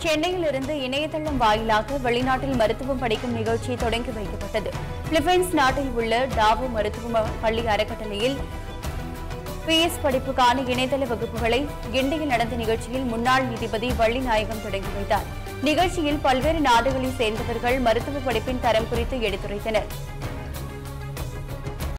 சென்னையிலிருந்து இணையதளம் வாயிலாக வெளிநாட்டில் மருத்துவம் படிக்கும் நிகழ்ச்சி தொடங்கி வைக்கப்பட்டது. பிலிப்பைன்ஸ் நாட்டில் உள்ள டாவோ மருத்துவ பள்ளி அறக்கட்டளையில் PS படிப்புக்கான இணையதள வகுப்புகளை கிண்டியில் நடந்த நிகழ்ச்சியில் முன்னாள் நீதிபதி வள்ளிநாயகம் தொடங்கி வைத்தார். நிகழ்ச்சியில் பல்வேறு நாடுகளைச் சேர்ந்தவர்கள் மருத்துவ படிப்பின் தரம் குறித்து எடுத்துரைத்தனர்.